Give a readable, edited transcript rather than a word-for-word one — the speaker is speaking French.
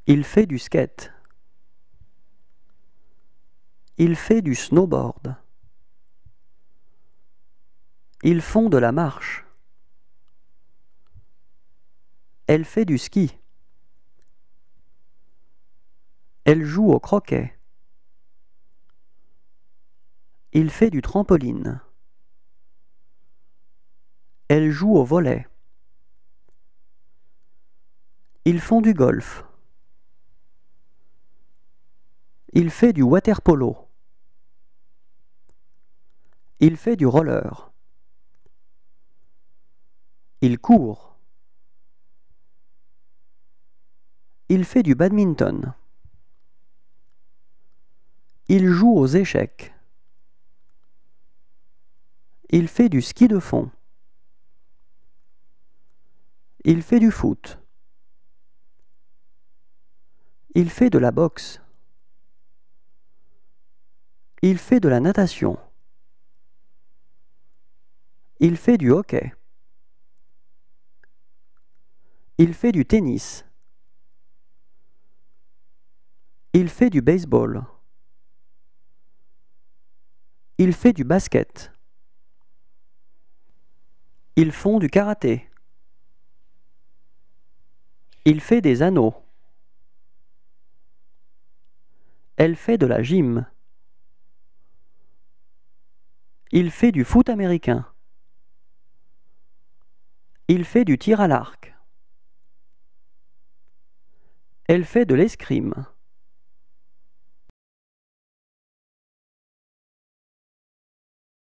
Il fait du skate. Il fait du snowboard. Ils font de la marche. Elle fait du ski. Elle joue au croquet. Il fait du trampoline. Elle joue au volley. Ils font du golf. Il fait du water-polo. Il fait du roller. Il court. Il fait du badminton. Il joue aux échecs. Il fait du ski de fond. Il fait du foot. Il fait de la boxe. Il fait de la natation. Il fait du hockey. Il fait du tennis. Il fait du baseball. Il fait du basket. Ils font du karaté. Il fait des anneaux. Elle fait de la gym. Il fait du foot américain. Il fait du tir à l'arc. Elle fait de l'escrime.